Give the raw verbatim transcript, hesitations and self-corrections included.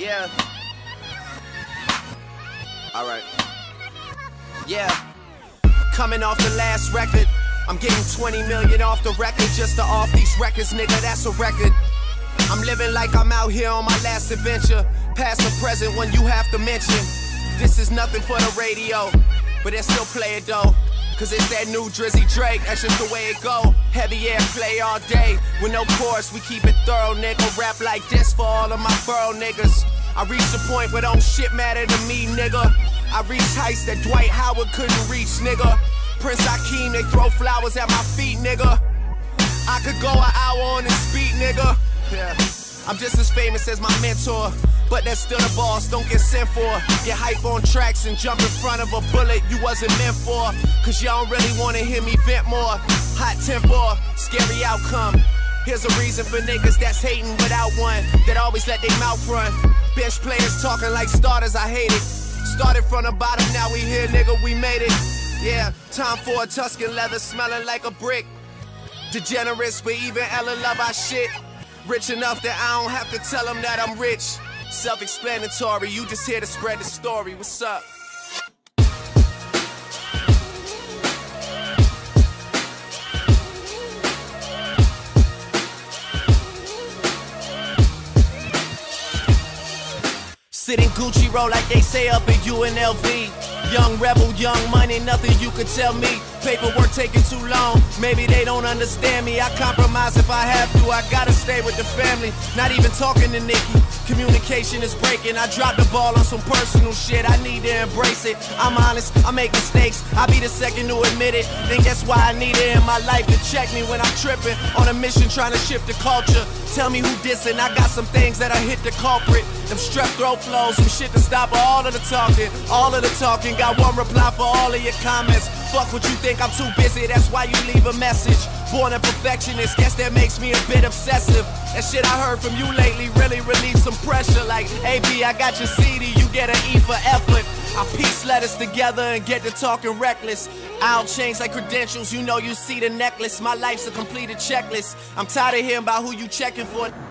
Yeah. Alright. Yeah. Coming off the last record, I'm getting twenty million off the record just to off these records, nigga, that's a record. I'm living like I'm out here on my last adventure. Past or present when you have to mention. This is nothing for the radio, but they still play it though. Cause it's that new Drizzy Drake, that's just the way it go. Heavy airplay all day, with no chorus, we keep it thorough, nigga. Rap like this for all of my borough niggas. I reached the point where don't shit matter to me, nigga. I reached heights that Dwight Howard couldn't reach, nigga. Prince Hakeem, they throw flowers at my feet, nigga. I could go an hour on this beat, nigga. Yeah. I'm just as famous as my mentor, but that's still the boss, don't get sent for. Get hype on tracks and jump in front of a bullet you wasn't meant for. Cause y'all don't really wanna hear me vent more. Hot temper, scary outcome. Here's a reason for niggas that's hating without one, that always let their mouth run. Bench players talking like starters, I hate it. Started from the bottom, now we here, nigga, we made it. Yeah, time for a Tuscan leather smelling like a brick. Degenerates, but even Ella love our shit. Rich enough that I don't have to tell them that I'm rich. Self-explanatory, you just here to spread the story. What's up? Sitting Gucci roll like they say up in U N L V. Young rebel, young money, nothing you could tell me. Paperwork taking too long, maybe they don't understand me. I compromise if I have to, I gotta stay with the family. Not even talking to Nikki, communication is breaking. I dropped the ball on some personal shit, I need to embrace it. I'm honest, I make mistakes, I'll be the second to admit it. Think that's why I need it in my life to check me when I'm tripping. On a mission trying to shift the culture. Tell me who dissing, I got some things that I hit the culprit. Them strep throat flows, some shit to stop all of the talking. All of the talking, got one reply for all of your comments. Fuck what you think, I'm too busy, that's why you leave a message. Born a perfectionist, guess that makes me a bit obsessive. That shit I heard from you lately really relieved some pressure. Like, A B, I got your C D, you get an E for effort. I piece letters together and get to talking reckless. I'll change like credentials, you know you see the necklace. My life's a completed checklist. I'm tired of hearing about who you checking for.